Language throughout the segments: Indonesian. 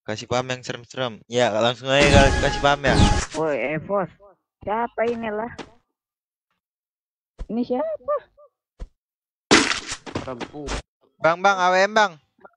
Kasih paham yang serem-serem. Ya, langsung aja kasih paham ya. Woi, Evos. Siapa inilah? Ini siapa? Perempuan. Bang, AWM bang.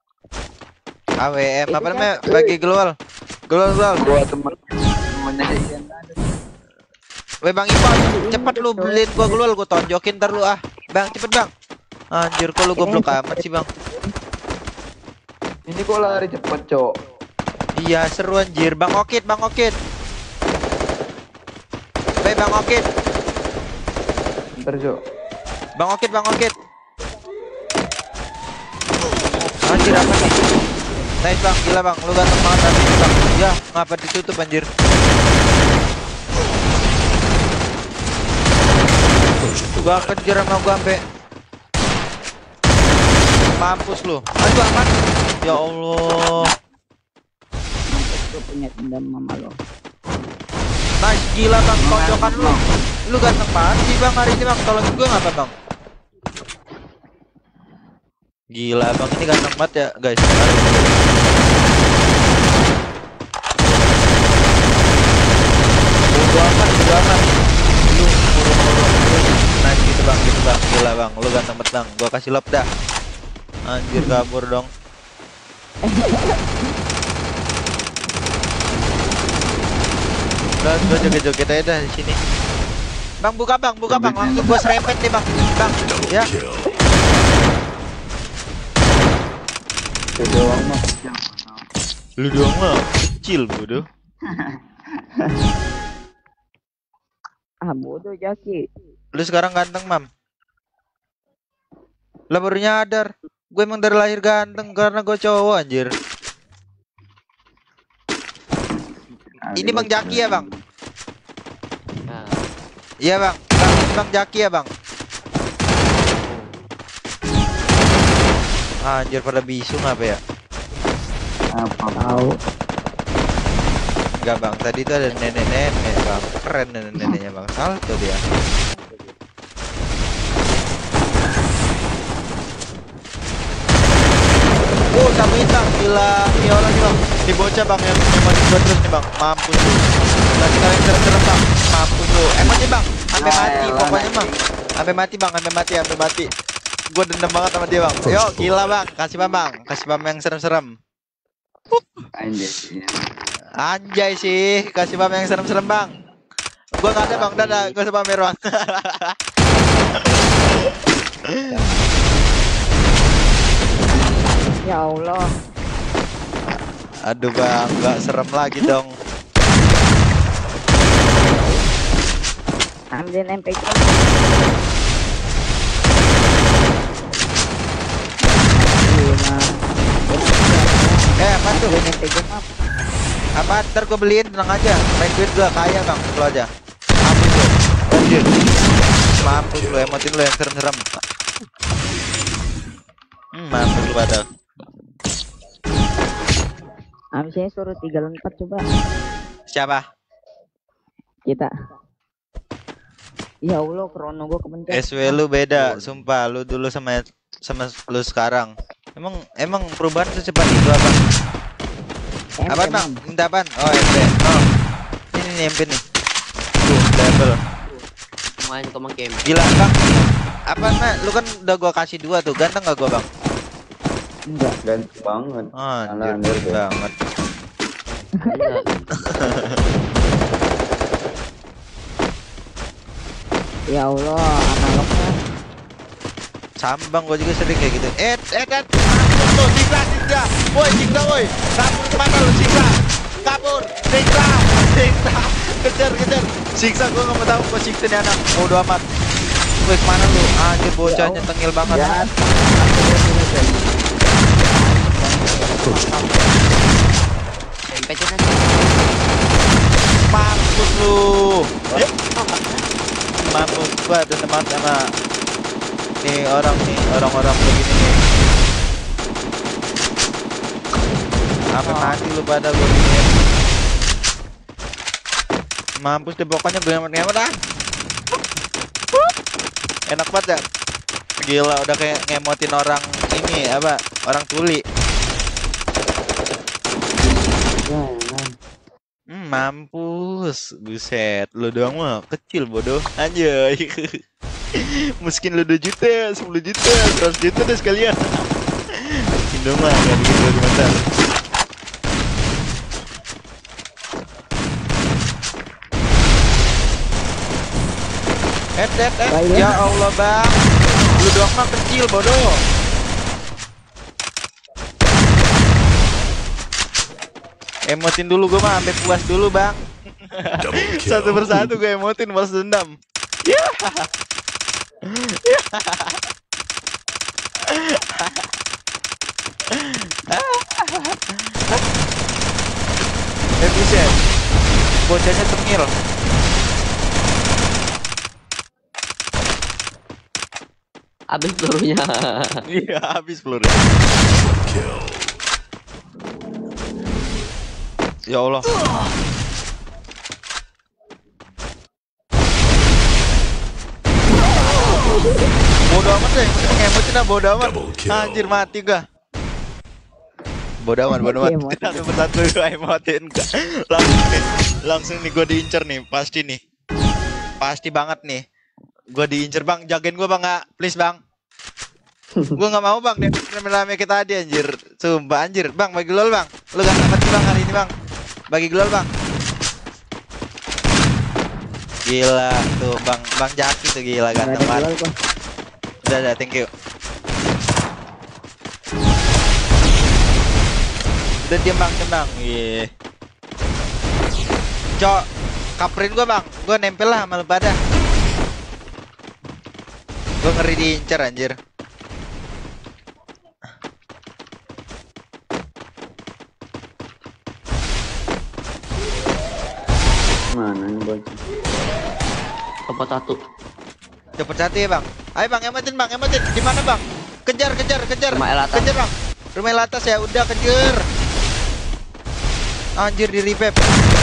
AWM Itu apa namanya? siapa? Bagi global. Global. Gua temennya Ian. Weh bang Ipan, cepet lu beliin gua global, gua tonjokin ntar lu ah. Bang, cepet bang. Anjir, kok lu goblok amat sih bang. Ini kok lari cepet, Cok. Iya, seru anjir. Bang Okit, Bang Okit. Weh bang Okit. Ntar, Cok. Bang Okit, Bang Okit. Anjir apa nih? Nice bang, gila bang, lu ganteng banget hari ini bang. Ya, ngapa ditutup anjir? Gua kejar sama gua sampai mampus lu. Aduh aman. Ya Allah. Gue punya dendam mama lo. Nice, gila bang, tonjokan lu. Lu ganteng banget sih bang hari ini bang. Tolongin gua ngapa bang? Gila bang, ini ganteng banget ya guys. Bodo amat. Lu murung-murung. Nice gitu bang. Gila bang, lu ganteng banget bang. Gua kasih lop dah. Anjir kabur dong. Udah, gua joget-joget aja dah di sini. Bang, buka bang. Langsung gua serempet nih bang. Bang, ya. Itu doang mah. Lu doang mah kecil bodoh. Ah, bodoh Jaki. Lu sekarang ganteng mam. Lah baru nyadar. Gue emang dari lahir ganteng karena gue cowok anjir. Ini Bang Jaki ya bang? Nah, Iya bang. Bang Jaki ya bang? Anjir pada bisu ngapa ya? Apa? Tahu. Enggak bang, tadi tuh ada nenek-nenek bang. Keren nenek-neneknya bang. Salto dia. Oh, sama hitam, gila, Miola nih bang. Di bocah bang yang emotin gua terus nih bang. Mampus lu. Lagi kalian serem-serem bang. Mampus lu. Emotin bang. Sampai mati pokoknya bang. Sampai mati bang, sampai mati. Gua dendam banget sama dia bang. Yo, gila bang. Kasih bang. Kasih bang yang serem-serem. Anjay. Anjay sih, kasih bang yang serem-serem bang. Gua nggak ada bang, dadah. Gua sama Merwan. Ya Allah. Aduh bang, nggak serem lagi dong. Ambil MP. Apa tuh? MP maaf. Apa? Ntar gue beliin, tenang aja. Main duit gue kaya bang, lo aja. Mampus lu. Anjir. Mampus lu, emotin lu yang serem-serem. Mampus lu pada. Abisnya suruh 3 lawan 4 coba. Siapa? Kita. Ya Allah, krono gua kepencet. SW lu beda, sumpah. Lu dulu sama lu sekarang. Emang perubahan secepat itu apa? Apaan bang? Minta apaan? Oh MP. Oh. Ini nih MP nih. Tuh, double. main ke Mang Game. Gila bang. Apaan mak? Lu kan udah gua kasih 2 tuh. Ganteng gak gua bang? Enggak. Ganteng banget. Anjir banget. Ya Allah, analognya. Sambang gua juga sering kayak gitu. Tuh siksa. Woi siksa woi. Kabur kemana lu siksa? Kabur. Siksa. Kejar. Siksa gua nggak mau tahu gua siksa nih anak. Bodo amat. Woi kemana lu? Anjir bocahnya tengil banget. Ya. MP itu Mampus lu. Mampus gua ada teman sama orang-orang begini nih. Sampai mati lu pada gua gini. Mampus deh pokoknya gue ngemet ah. Enak banget ya. Gila udah kayak ngemotin orang ini apa? Orang tuli. mampus. Buset, lu doang mah kecil bodoh. Anjay. Mungkin lu 2 juta, 10 juta, 100 juta deh sekalian. Mungkin dong lah, gak bikin dokumenter. Ya Allah bang, lu doang mah kecil bodoh. Emotin dulu gue mah, sampai puas dulu bang. Satu persatu gue emotin, balas dendam. Ya. Buset, bocahnya tengil. Habis pelurunya. Iya, habis peluru. Ya Allah. Bodoh amat deh, ngemotin lah bodoh amat. Anjir mati gua. Bodoh amat, bodoh amat. Satu persatu gua emotin gak. Langsung nih gua diincer nih, pasti nih. Pasti banget nih. Gua diincer bang, jagain gua bang nggak, please bang. Gua nggak mau bang, rame-rame kita tadi anjir. Sumpah anjir, bang bagi gulol bang. Lu gak mati bang hari ini bang. Bagi gulol bang. Gila tuh bang Jaki tuh gila ganteng banget. Udah, thank you. Udah diam bang. Iya. Cok, kaprin gua bang. Gua nempel lah sama lu pada. Gua ngeri diincer anjir. Mana nih bocah? Tempat satu. Cepet satu ya bang. Ayo bang, emotin bang, emotin. Di mana bang? Kejar. Rumah El atas. Kejar bang. Rumah El atas ya, udah kejar. Anjir di revive.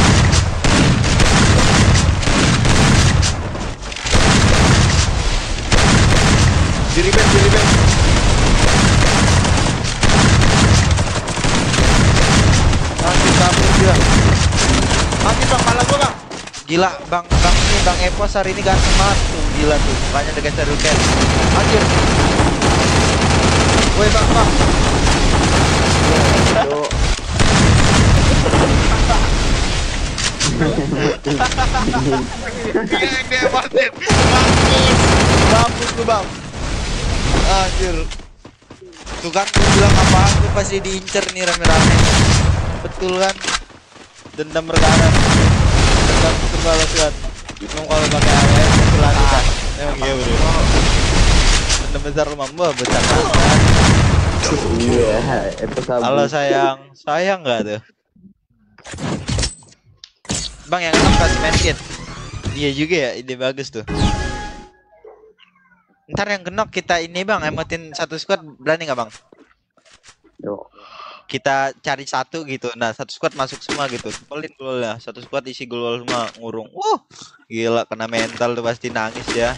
Di revive. Anjir kabur dia. Anjir bang, malah gua bang. Gila bang ini bang Epos hari ini ganteng banget tuh, gila tuh, makanya udah geser ruket. Anjir. Woi bang. Dia emotin. Mampus tuh bang. Anjir. Tuh kan gue bilang apaan tuh pasti diincer nih rame-rame. Betul kan? Dendam berkarat. Dendam terbalas kan. Emang kalau pakai AWM itu lagi kan. Emang iya bro. Dendam besar rumah gua besar banget. Iya, itu sabu. Halo sayang nggak tuh? Bang yang enak kasih main kit. Iya juga ya, ide bagus tuh. Ntar yang genok kita ini bang, emotin satu squad, berani nggak bang? Yo. Kita cari satu gitu, nah satu squad masuk semua gitu. Pelin gol ya, satu squad isi gol semua ngurung. Gila kena mental tuh pasti nangis ya.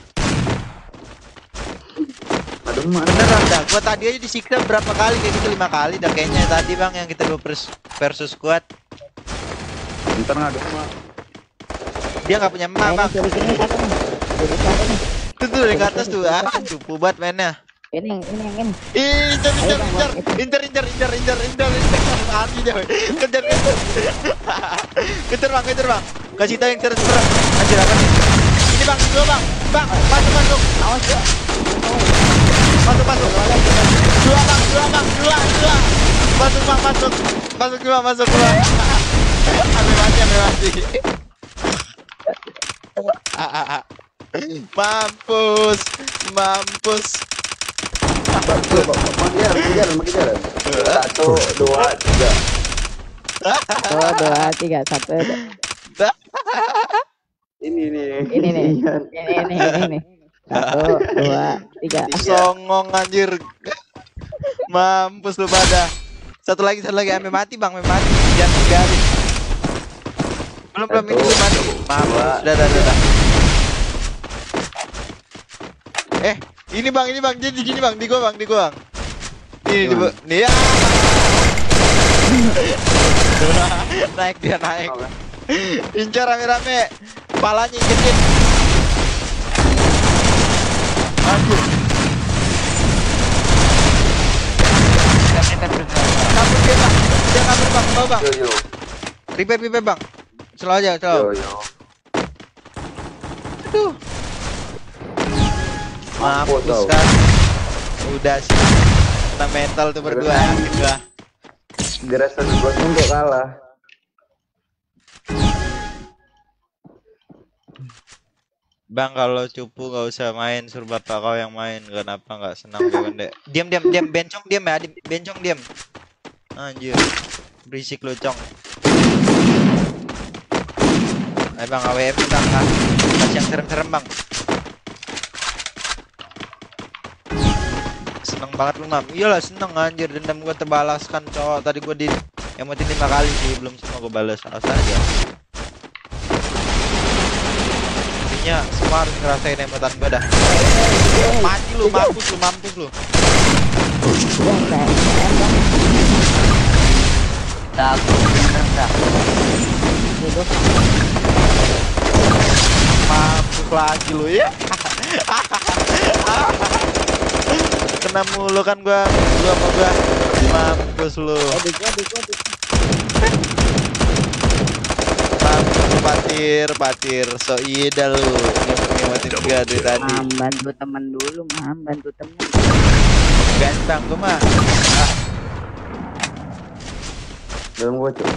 Aduh mana? Beneran dah, gua tadi aja disiksa berapa kali kayak gitu, 5 kali dah kayaknya tadi bang yang kita 2 versus squad. Ntar ngadu mah. Dia nggak punya emak bang. Tuh dari ke atas tuh, cupu banget mainnya. Ini. Incer. Mati dia. Kejar. Kejar bang. Kasih tahu yang terus. Anjir apa nih? Ini bang, dua bang. Bang, masuk. Awas ya. Masuk. Dua bang, dua. Masuk dua. Ame mati. Mampus. Mengejar. 1, 2, 3. 1, 2, 3, 1. Ini nih. 1, 2, 3. Songong anjir. Mampus lu pada. Satu lagi ame mati bang, jangan tinggalin. Belum ini lu mati. Mampus, udah. Ini bang, jadi gini bang, di gua bang. Nih ya. Naik. Incar rame-rame. Palanya injekin. Anjir. Kabur dia bang. Dia kabur bang. Tahu bang. Yo. Repair bang. Slow aja, slow. Yo. Aduh. Mampus tau. kan. Udah sih. Kena mental tuh berdua yakin gua. Dirasa gua untuk kalah. Bang kalau cupu nggak usah main, suruh bapak kau yang main. Kenapa nggak senang gue Dek? Diam, bencong diam ya, bencong diam. Anjir, berisik lu cong. Ayo bang, AWM bang, kasih yang serem-serem bang. Seneng banget lu mam. Iyalah seneng anjir, dendam gue terbalaskan cowok. Tadi gue di emotin 5 kali sih, belum semua gue balas. Alas aja. Semua harus ngerasain emotan gue dah. Mati lu, mampus lu. Dah, aku dah. Mampus lagi lu ya. Kena mulu kan gua mampus lu. Patir so ida lu ngemotin gua dari tadi. Bantu teman dulu, bantu teman. Gas bang gua mah. Dalam gua cok.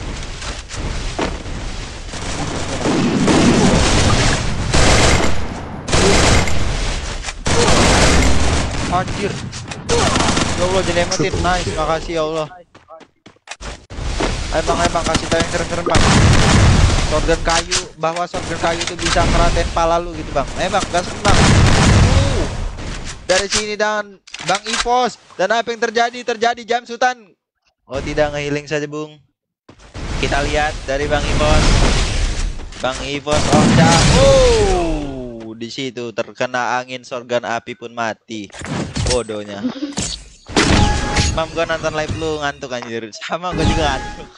Anjir. Ya Allah jadi emotin. Nice, makasih ya Allah. Ayo bang kasih tahu yang serem-serem bang. Shotgun kayu, bahwa shotgun kayu itu bisa ngeratain pala lu gitu bang. Ayo bang, gas bang. Dari sini dan Bang Ivos. Dan apa yang terjadi jam Sultan. Oh tidak, ngehealing saja bung. Kita lihat dari Bang Ivos. Bang Ivos di situ terkena angin shotgun api pun mati. Bodohnya. Mam, gua nonton live lu ngantuk anjir. Sama gua juga ngantuk.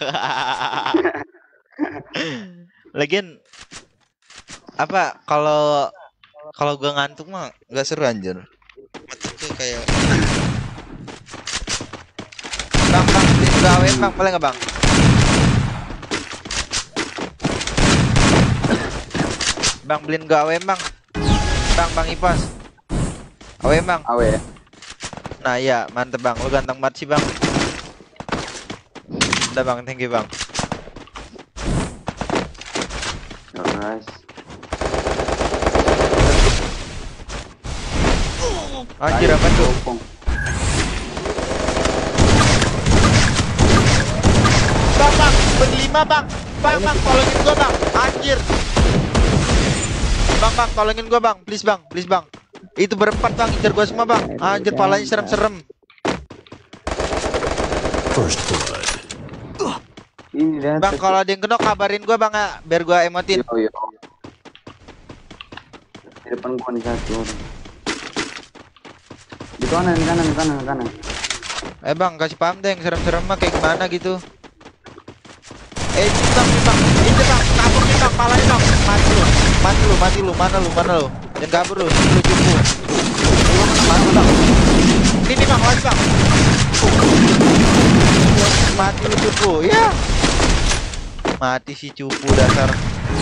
Lagian apa kalau gua ngantuk mah nggak seru anjir. Itu kayak Bang, beli gawe bang, boleh nggak bang? Bang beliin gawe bang. Bang Ivos. Awe bang. Awe. Nah iya, mantep bang, lu ganteng banget sih bang. Udah bang, thank you bang. Nice. Anjir apa tuh? Bang, berlima bang. Bang, tolongin gua bang. Anjir. Bang, tolongin gua bang, please bang. Itu berempat bang, incer gua semua bang. Anjir, palanya serem-serem. First blood. Ini dah. Bang, kalau ada yang kena kabarin gua bang ya, biar gua emotin. Yo. Di depan gua nih satu. Di kanan. Bang, kasih paham deh yang serem-serem mah kayak gimana gitu. Ini bang, kabur nih bang, palanya bang. Mati lu, mana lu? Jangan kabur lu cupu. Mati bang. Ini bang, lagi bang. Mati lu cupu, ya. Mati si cupu dasar.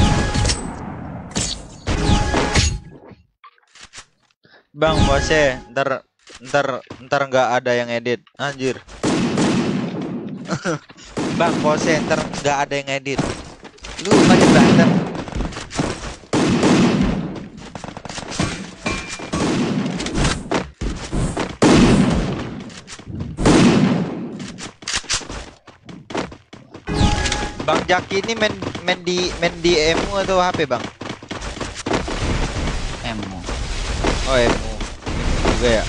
Bang, bose, ntar nggak ada yang edit, anjir. Bang, bose, ntar nggak ada yang edit. Lu macam berantem. Bang Jaki ini main di emu atau HP bang? Emo. Oh emu juga ya.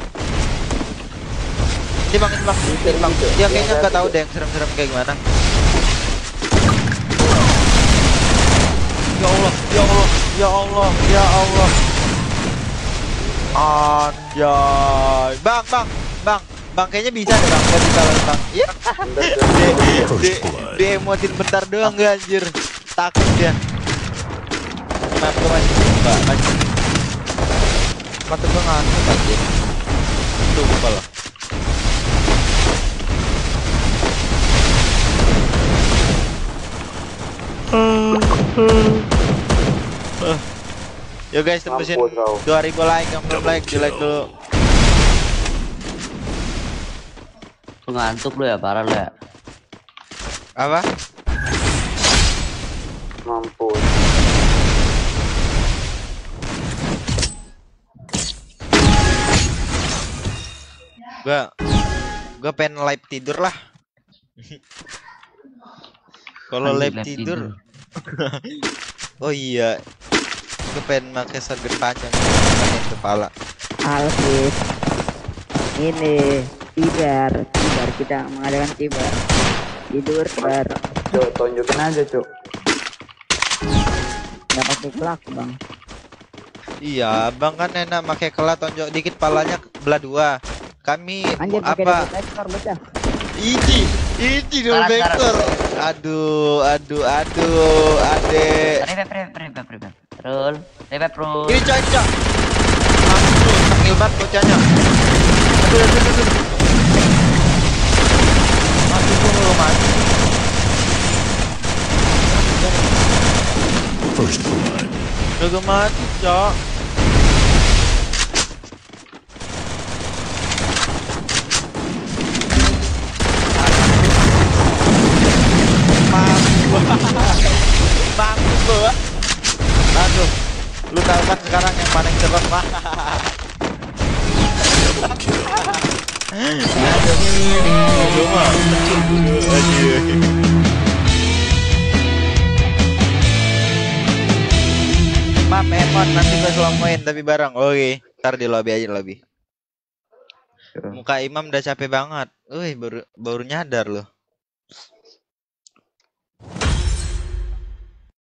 Ini bang, dia kayaknya nggak tahu deh yang serem-serem kayak gimana. Ya Allah. Anjay. Bang, kayaknya bisa deh bang, nggak bisa bang. Iya. Di emotin bentar doang gak anjir. takut dia. Map gue masih buka, masih. Mata gue ngantuk aja. Lupa loh. Yo guys, tembusin Mampus kau. 2000 like, yang belum like, di like dulu. Lu ngantuk lu ya, parah lu ya. Apa? Mampus. Gua pengen live tidur lah. Kalau Anjing, live live tidur. Oh iya. Gue pengen pakai shotgun panjang pakai kepala. Alvis. Ini tibar kita mengadakan tibar. Tidur bar. Cuk, tunjukin aja, Cuk. Nggak pakai kelak bang. Iya, Bang kan enak pakai kelat tonjok dikit palanya belah dua. Kami Anjir pakai apa? double vector bocah. Ini double Sekarang. vector. Aduh, adek. Revive. Terus, revive bro. Ini cocok. Mampus, tangil banget bocahnya. Aduh. Mati gua belum mati. First blood. Udah mati, Cok. Mampus gua. Aduh. Lu tahu kan sekarang yang paling cepat mah. Lu mah. Maaf Emon, nanti gue selamain tapi bareng. Oke, ntar di lobby aja lobby. Muka Imam udah capek banget. Wih, baru nyadar loh.